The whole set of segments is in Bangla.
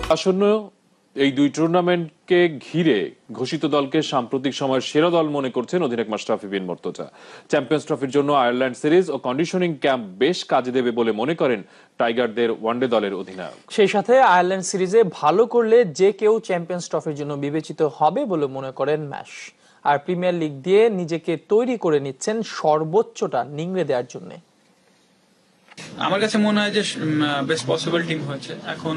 আসন্ন এই দুই টুর্নামেন্টকে ঘিরে ঘোষিত দলকে সাম্প্রতিক সময়ের সেরা দল মনে করছেন অধিনায়ক মাশরাফি বিন মুর্তজা। চ্যাম্পিয়ন্স ট্রফির জন্য আয়ারল্যান্ড সিরিজ ও কন্ডিশনিং ক্যাম্প বেশ কাজে দেবে বলে মনে করেন টাইগারদের ওয়ানডে দলের অধিনায়ক। সেই সাথে আয়ারল্যান্ড সিরিজে ভালো করলে যে কেউ চ্যাম্পিয়ন্স ট্রফির জন্য বিবেচিত হবে বলে মনে করেন ম্যাশ। আর প্রিমিয়ার লিগ দিয়ে নিজেকে তৈরি করে নিচ্ছেন সর্বোচ্চটা নিংড়ে দেওয়ার জন্য। আমার কাছে মনে হয় যে বেস্ট পসিবল টিম হয়েছে।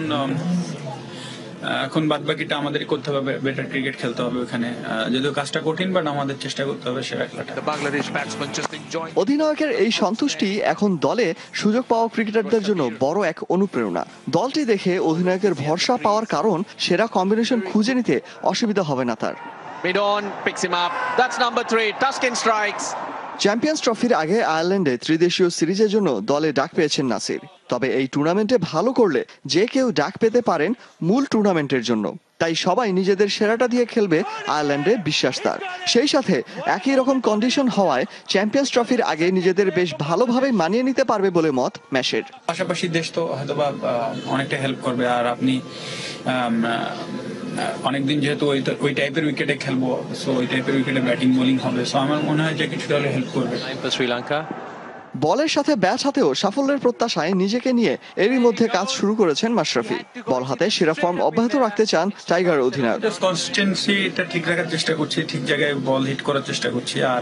এখন বাদবাকিটা আমাদের করতে হবে, বেটার ক্রিকেট খেলতে হবে ওখানে, যদিও কাজটা কঠিন, বাট আমাদের চেষ্টা করতে হবে সেরা খেলাটা। অধিনায়কের এই সন্তুষ্টি এখন দলে সুযোগ পাওয়া ক্রিকেটারদের জন্য বড় এক অনুপ্রেরণা। দলটি দেখে অধিনায়কের ভরসা পাওয়ার কারণ সেরা কম্বিনেশন খুঁজে নিতে অসুবিধা হবে না তার। চ্যাম্পিয়ন্স ট্রফির আগে আয়ারল্যান্ডে ত্রিদেশীয় সিরিজের জন্য দলে ডাক পেয়েছেন নাসির। তবে এই টুর্নামেন্টে ভালো করলে যে কেউ ডাক পেতে পারেন মূল টুর্নামেন্টের জন্য। তাই সবাই নিজেদের সেরাটা দিয়ে খেলবে আয়ারল্যান্ডে বিশ্বাস তার। সেই সাথে একই রকম কন্ডিশন হওয়ায় চ্যাম্পিয়ন্স ট্রফির আগে নিজেদের বেশ ভালোভাবে মানিয়ে নিতে পারবে বলে মত ম্যাশের। পাশাপাশি দেশ তো হয়তো অনেকটা হেল্প করবে, আর আপনি অনেকদিন যেহেতু ওই টাইপের উইকেটে খেলবো, সো ওই টাইপের উইকেটে ব্যাটিং বোলিং হবে, সো আমার মনে হয় যে কিছুটা হলে হেল্প করবে। শ্রীলঙ্কা বলের সাথে ব্যাট হাতেও সাফল্যের প্রত্যাশায় নিজেকে নিয়ে এরই মধ্যে কাজ শুরু করেছেন মাশরাফি। বল হাতে সেরা ফর্ম অব্যাহত রাখতে চান টাইগার অধিনায়ক। কনসিস্টেন্সিটা ঠিক রাখার চেষ্টা করছি, ঠিক জায়গায় বল হিট করার চেষ্টা করছি, আর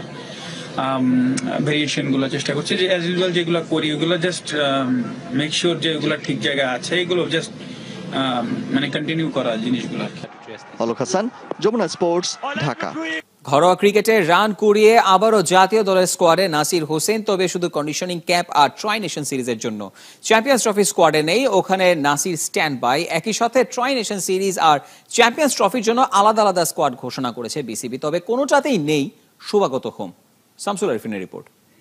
ভেরিয়েশন গুলো চেষ্টা করছি যে অ্যাজ ইউজুয়াল যেগুলো করি ওগুলো জাস্ট মেক শিওর যে ওগুলো ঠিক জায়গায় আছে, এগুলো জাস্ট মানে কন্টিনিউ করা জিনিসগুলো। অলক হাসান, যমুনা স্পোর্টস, ঢাকা। ঘরোয়া ক্রিকেটে রান কুড়িয়ে আবারও জাতীয় দলের স্কোয়াডে নাসির হোসেন, তবে শুধু কন্ডিশনিং ক্যাম্প আর ট্রাই নেশন সিরিজের জন্য। চ্যাম্পিয়ন্স ট্রফি স্কোয়াডে নেই, ওখানে নাসির স্ট্যান্ড বাই। একই সাথে ট্রাই নেশন সিরিজ আর চ্যাম্পিয়ন্স ট্রফির জন্য আলাদা আলাদা স্কোয়াড ঘোষণা করেছে বিসিবি, তবে কোনোটাতেই নেই শুভাগত হোম। শামসুল আরিফিনের রিপোর্ট।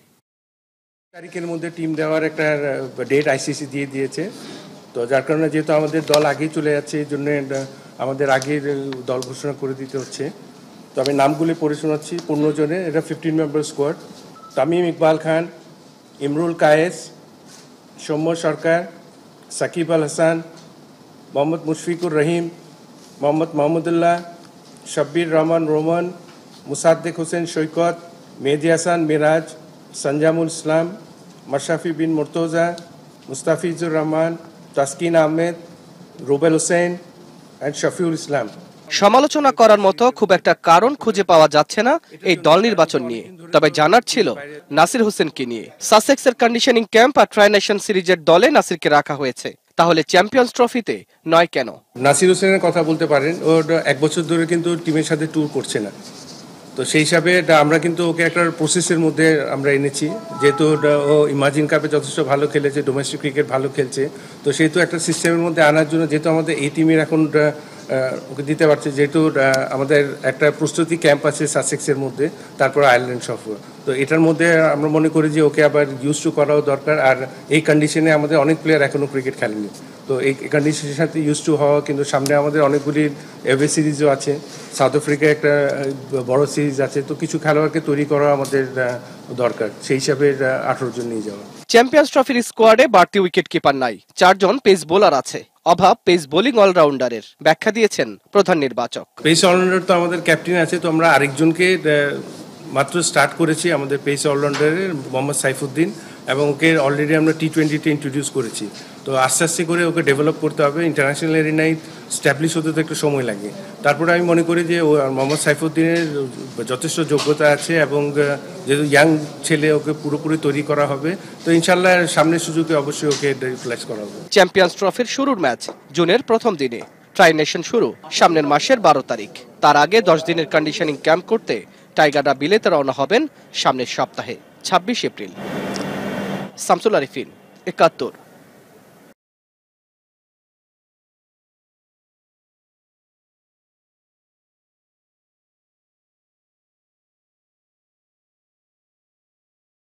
তারিখের মধ্যে টিম দেওয়ার একটা ডেট আইসিসি দিয়ে দিয়েছে, তো যার কারণে যেহেতু আমাদের দল আগেই চলে যাচ্ছে, এই জন্য আমাদের আগের দল ঘোষণা করে দিতে হচ্ছে। তো আমি নামগুলি পড়ে শোনাচ্ছি। 15 জনের, এটা 15 member squad. Tamim Iqbal Khan, Imrul Kayes, Soumya Sarkar, Shakib Al Hasan, Mohammad Mushfiqur Rahim, Mohammad Mahmudullah, Sabbir Rahman Rumman, Mosaddek Hossain Saikat, Mehedi Hasan Miraz, Sunzamul Islam, Mashrafe Bin Mortaza, Mustafizur Rahman, Taskin Ahmed, Rubel Hossain and Shafiul Islam. সমালোচনা করার মতো খুব একটা কারণ খুঁজে পাওয়া যাচ্ছে না এই দল নির্বাচন নিয়ে, তবে জানার ছিল নাসির হোসেনকে নিয়ে। সাসেক্সের কন্ডিশনিং ক্যাম্প আর ট্রাই নেশন সিরিজের দলে নাসিরকে রাখা হয়েছে, তাহলে চ্যাম্পিয়ন্স ট্রফিতে নয় কেন? নাসির হোসেনের কথা বলতে পারেন, ও 1 বছর ধরে কিন্তু টিমের সাথে ট্যুর করছে না, তো সেই হিসাবে আমরা কিন্তু ওকে একটা প্রসেসের মধ্যে আমরা এনেছি। যেহেতু ও ইমাজিন কাপে যথেষ্ট ভালো খেলেছে, ডোমেস্টিক ক্রিকেট ভালো খেলছে, তো সেহেতু একটা সিস্টেমের মধ্যে আনার জন্য, যেহেতু আমাদের এই টিমের এখন ওকে দিতে পারছে, যেহেতু আমাদের একটা প্রস্তুতি ক্যাম্প আছে সাসেক্সের মধ্যে, তারপর আয়ারল্যান্ড সফর, তো এটার মধ্যে আমরা মনে করি যে ওকে আবার ইউজ টু করাও দরকার। আর এই কন্ডিশনে আমাদের অনেক প্লেয়ার এখনও ক্রিকেট খেলেনি, তো এই কন্ডিশনের সাথে ইউজ টু হওয়া, কিন্তু সামনে আমাদের অনেকগুলি এভে সিরিজও আছে, সাউথ আফ্রিকায় একটা বড় সিরিজ আছে, তো কিছু খেলোয়াড়কে তৈরি করা আমাদের দরকার, সেই হিসাবে 18 জন নিয়ে যাওয়া। চ্যাম্পিয়ন্স ট্রফির স্কোয়াডে বাড়তি উইকেট কিপার নাই, 4 জন পেস বোলার আছে, অভাব পেস বোলিং অলরাউন্ডারের, ব্যাখ্যা দিয়েছেন প্রধান নির্বাচক। পেস অলরাউন্ডার তো আমাদের ক্যাপ্টেন আছে, তো আমরা আরেকজনকে মাত্র স্টার্ট করেছি আমাদের পেস অলরাউন্ডারের, মোহাম্মদ সাইফুদ্দিন, এবং ওকে অলরেডি আমরা T20-তে ইন্ট্রোডিউস করেছি। তো আস্তে আস্তে করে ওকে ডেভেলপ করতে হবে, ইন্টারন্যাশনাল এরিনায় স্ট্যাবলিশ হতে তো একটু সময় লাগে। তারপরে আমি মনে করি যে মোহাম্মদ সাইফুদ্দিনের যথেষ্ট যোগ্যতা আছে, এবং যেহেতু ইয়াং ছেলে, ওকে পুরোপুরি তৈরি করা হবে, তো ইনশাল্লাহ সামনের সুযোগে অবশ্যই ওকে রিপ্লেস করা হবে। চ্যাম্পিয়ন্স ট্রফির শুরুর ম্যাচ জুনের প্রথম দিনে, ট্রাই নেশন শুরু সামনের মাসের 12 তারিখ। তার আগে 10 দিনের কন্ডিশনিং ক্যাম্প করতে টাইগাররা বিলেতে রওনা হবেন সামনের সপ্তাহে 26 এপ্রিল। শামসুল আরিফিন, 71।